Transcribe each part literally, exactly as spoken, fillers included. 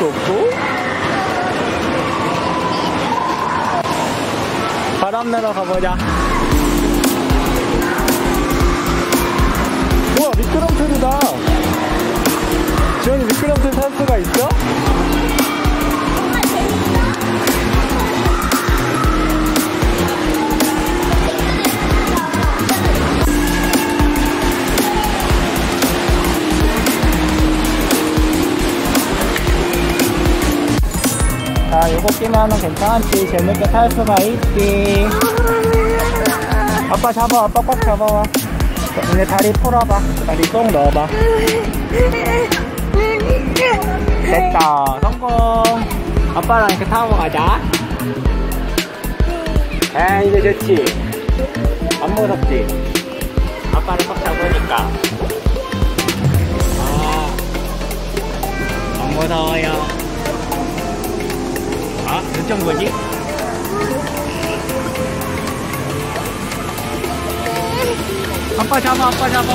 수 없어? 바람 내러 가보자. 우와, 미끄럼틀이다. 지원이 미끄럼틀 탈 수가 있어? 자, 요거 끼면은 괜찮지. 재밌게 탈 수가 있지. 아빠 잡아, 아빠 꽉 잡아봐. 이제 다리 풀어봐. 다리 쏙 넣어봐. 됐다. 성공. 아빠랑 이렇게 타고 가자. 아, 이제 좋지. 안 무섭지? 아빠를 꽉 잡으니까. 아, 안 무서워요. 아, 어쩐 거지? 아빠 잡아, 아빠 잡아.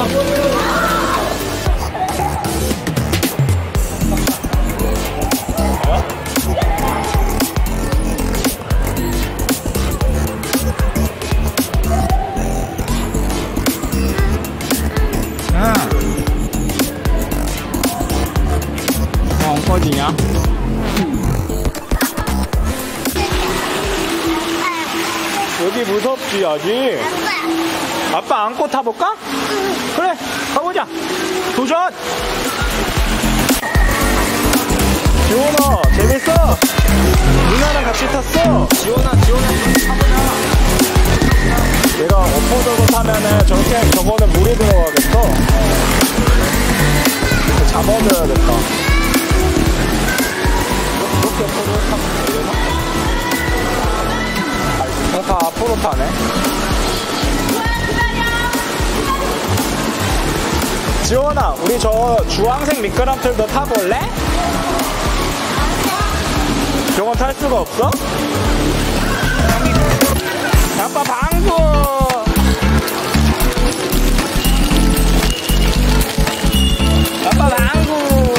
응. 어, 엉꺼지냐? 여기 무섭지, 아직? 아빠. 아빠 안고 타볼까? 응. 그래, 가보자. 도전! 지원아, 재밌어? 누나랑 같이 탔어? 지원아, 지원아, 타보자. 얘가 엎어져서 타면은 저렇게, 저거는 물이 들어가겠어. 잡아줘야겠다. 이렇게 엎어져서 타면 되려나? 다 앞으로 타네. 지원아, 우리 저 주황색 미끄럼틀도 타볼래? 저건 탈 수가 없어? 아빠 방구! 아빠 방구!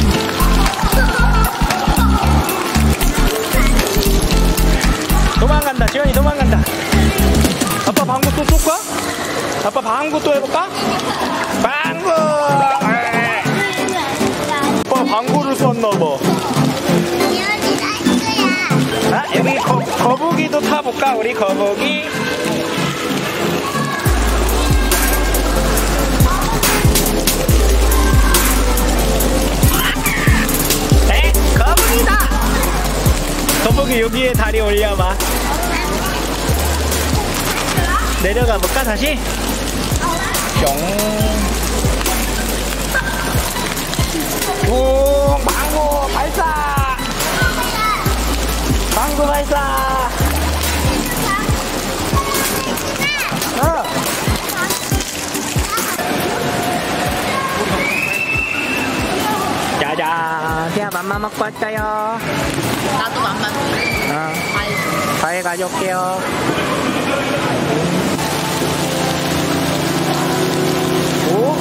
도망간다, 지원이 도망간다. 아빠 방구 또 쏠까? 아빠 방구 또 해볼까? 방구! 아빠 방구를 쐈나봐. 지원이 나이스야. 아, 여기 거, 거북이도 타볼까? 우리 거북이? 에? 거북이다! 거북이 여기에 다리 올려봐. 내려가 볼까 다시? 뿅. 오, 방구 발사. 방구 발사. 어. 짜잔. 태아 맘마 먹고 왔어요. 나도 맘마. 어. 과일 가져올게요. 오?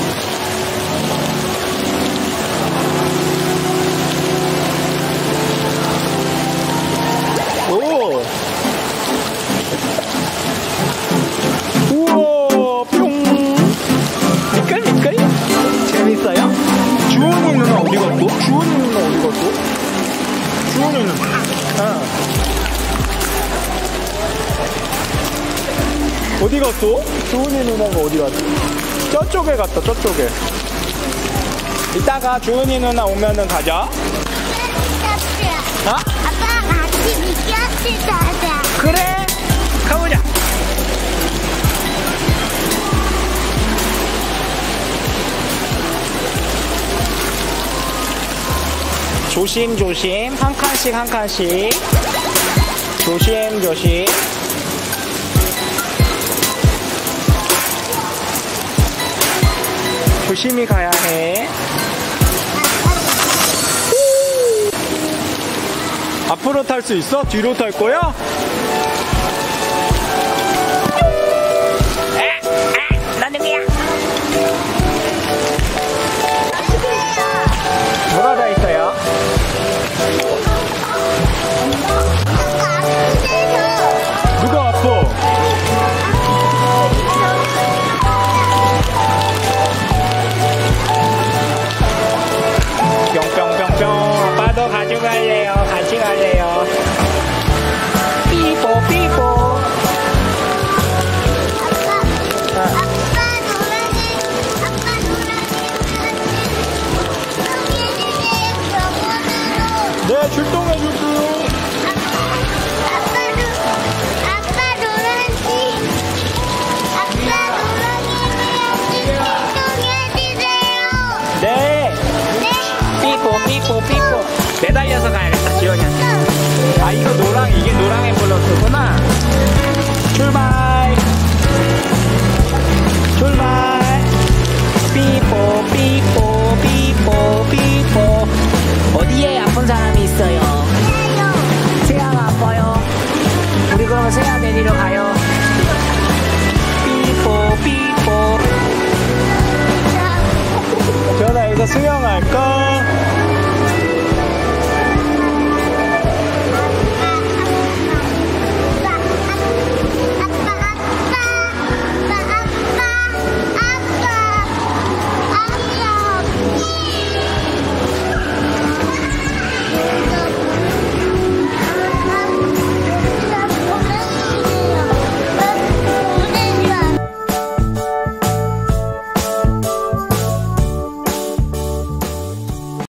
오! 우와, 뿅! 미끌, 미끌? 재밌어요? 주원이 누나 어디 갔어? 주원이 누나 어디 갔어? 주원이 누나. 아. 어디 갔어? 주은이 누나가 어디 갔어? 저쪽에 갔다, 저쪽에. 이따가 주은이 누나 오면은 가자. 어? 아빠 같이 미끄럼틀 타자. 그래, 가보자. 조심 조심, 한 칸씩 한 칸씩. 조심 조심. 조심히 가야 해. 앞으로 탈 수 있어? 뒤로 탈 거야? 나는 거야. 뭐가 다 있어요? 우리 그러면 새야 내리러 가요. 삐뽀 삐뽀. 지원아, 여기서 수영할까?